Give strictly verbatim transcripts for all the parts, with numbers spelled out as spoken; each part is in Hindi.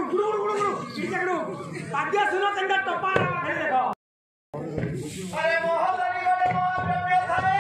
गुरु गुरु गुरु गुरु इधर करो पाद्या सुनो कंदा टप्पा खेल देखो अरे मोहल्ला निगले महाप्रभु थाने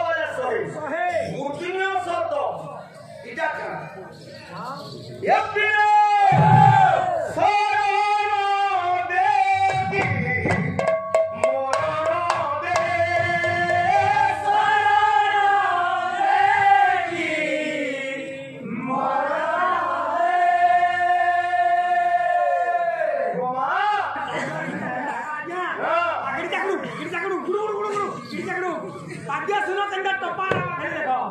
Yep. कंडा टपारा खेल देखो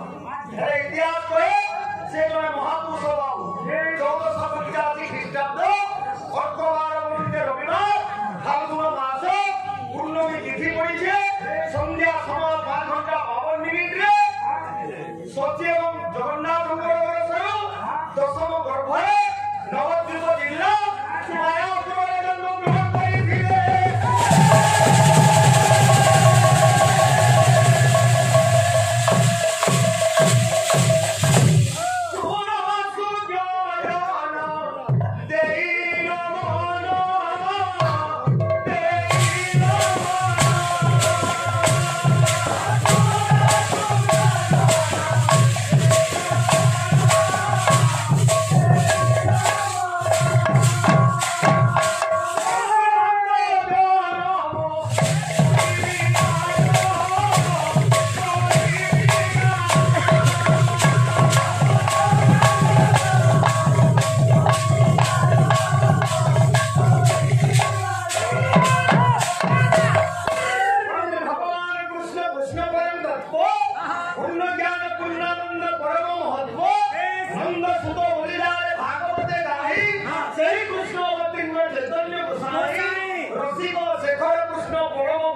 महापुरुष बाबू चौदह सौ पचासी ख्रीष्टाब्द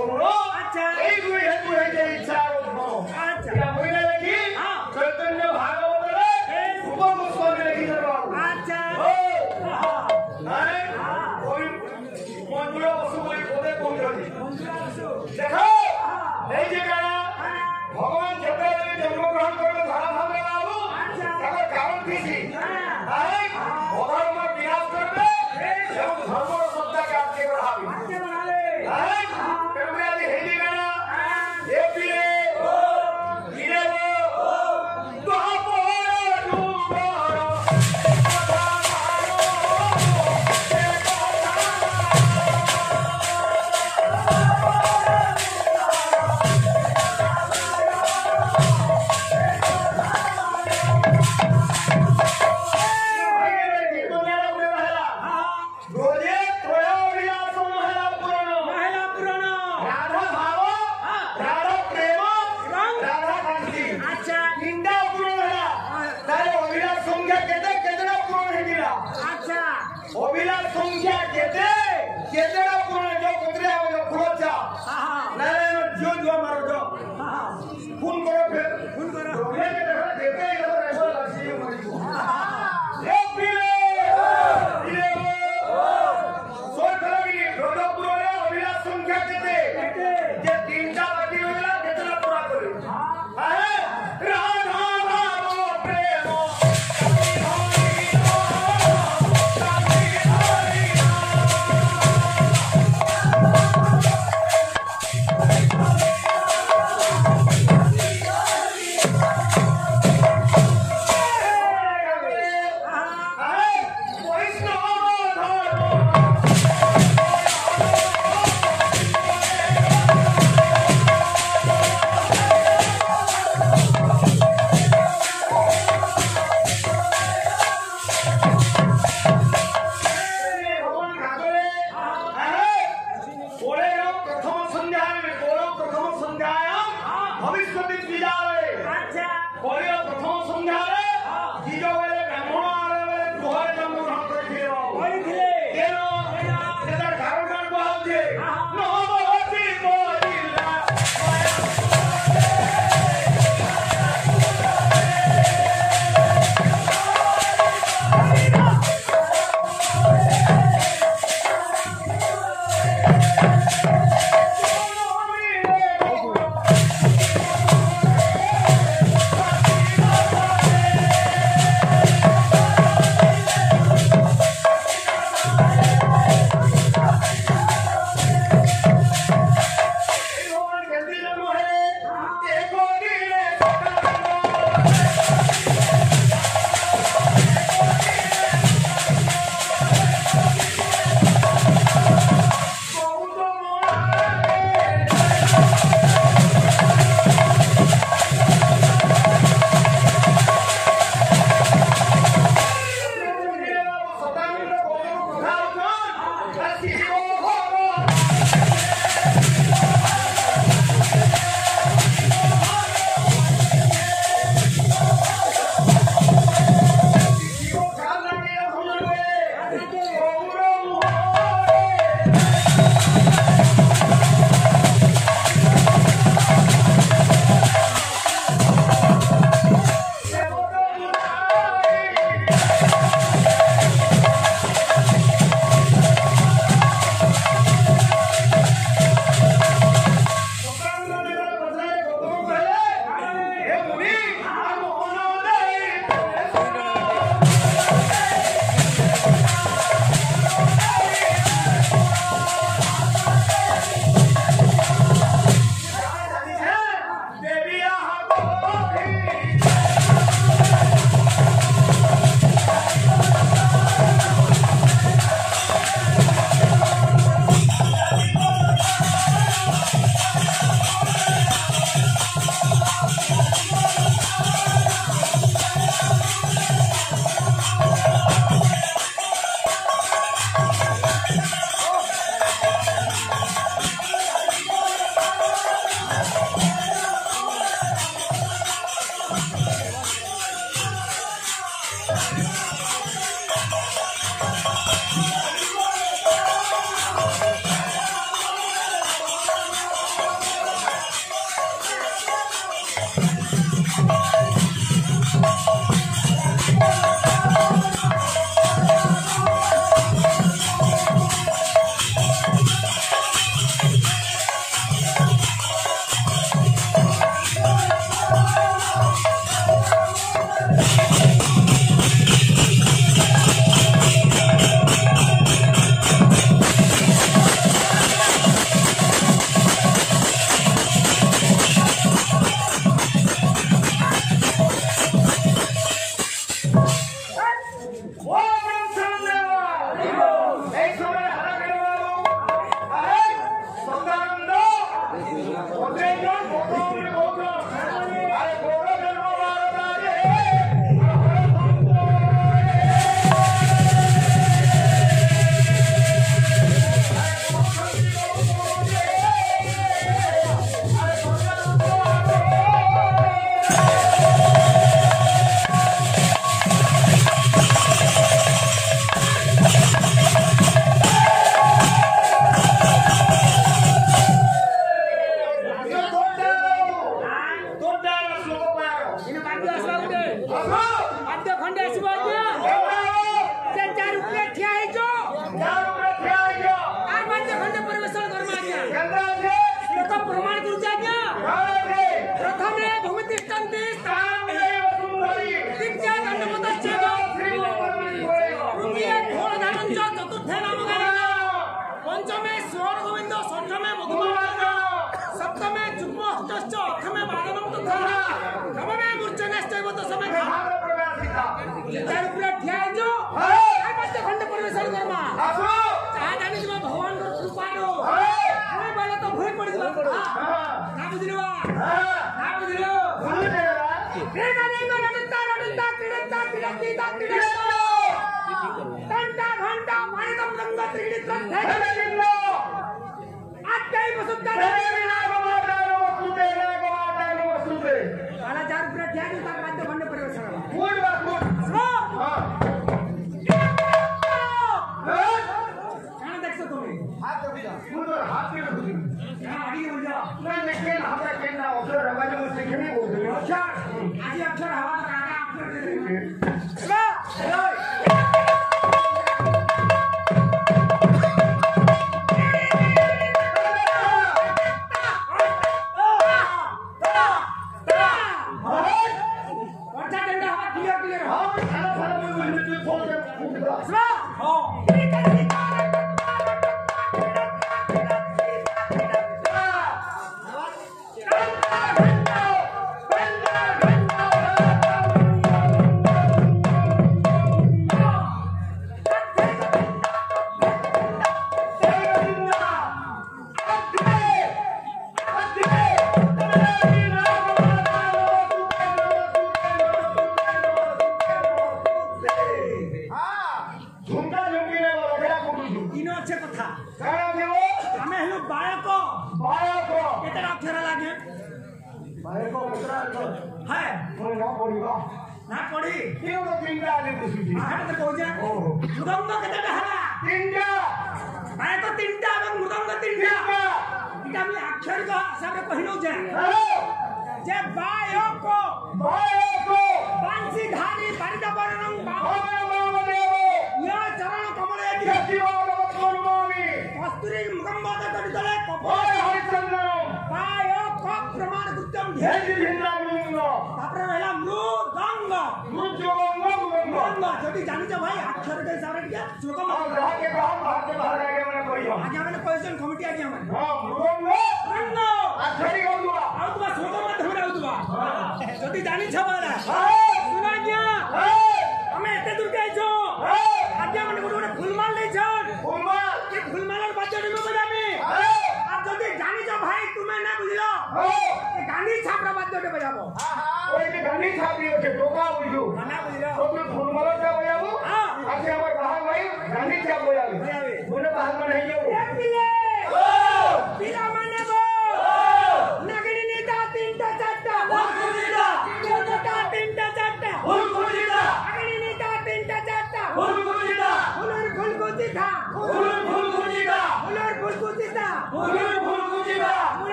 କରୁଣ ଆଚ୍ଛା ଏଇ ଦୁଇ ହେତୁ ହେଇছে ଇଚ୍ଛା ଆଉ ଧନ ଆଚ୍ଛା ଏହା ମୁଇଁ ଲେଖି ହଁ ଚୈତନ୍ୟ ଭାଗବତରେ ଶୁଭ ଗୋସ୍ୱାମୀ ଲେଖିଦେବ ଆଚ୍ଛା ନାଇଁ ওই মঞ্জুরা বসু বলি পদে কହୁଛନ୍ତି দেখ এই যে কানা ভগবান যেତେବେଳେ জন্মগ্রহণ করবে ধরা ভাবে বাবু তার কারণ কিছু তাই অধর্ম বিনাশ করবে এবং ধর্ম সত্তাকে আটকে রাখবে তাই তেমনি আজ এই যে কানা এ পিলে গিরে অভিলাষ সংখ্যা কেতে কেতেটা পুরো जो कुतरे आओ जो खुलचा नहीं नहीं जो जो मारो जो खून करो फिर खून करो ये के देखो केते इधर ऐसा लक्ष्य मरी को ए पीले पीले सोच करो कि रोडो पुरो रे अभिलाष संख्या केते जे तीनटा बाकी होइला केतेला पूरा करे हां राधा भाव प्रेम प्रथमे भूमितिष्ठन्ति द्वितीया दण्डमतश्चैव तृतीये घोरधानं च चतुर्थे नामगानं पंचमे स्वर गोविंद षष्ठमे मधुमानंद सप्तमे जुग्म हस्तश्च अष्टमे वादनं तथा नवमे मूर्छनश्चैव दशमे तार पूरा ठिया जो आ पांच खंड परिवेशन करमा आसो चाहे जानि दिमा भगवान को कृपा रो ओए बाला तो भय पड़ी दिबा ना बुझिरवा ना बुझिरो बोलू देरा रे ना रे ना नडता नडता क्रीडता क्रीडती क्रीडता घंटा घंटा मानिदम गंगा त्रिडित हेलो आत्ताई बसुत्ता रे ना गवाटानो वस्तुते ना गवाटानो वस्तुते बाला चार पूरा ठिया जो ता पांच खंड परिवेशन कोड बा कोड हां हाथ दबी जा मुंडर हाथ में रखी हां आगे हो जा मैं लेकिन हमरा केना अक्षर रवाज में सीखने बोल दे अच्छा आज अक्षर हवा का काका अक्षर दे चलो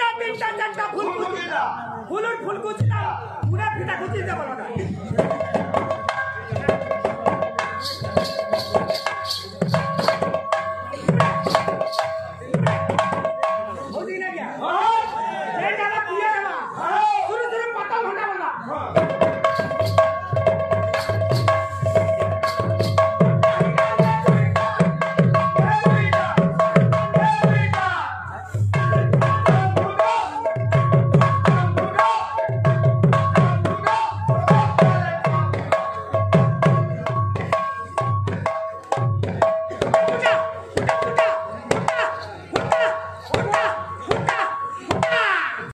फुल फुल कुछ पूरा फिटा कुछ दे बोला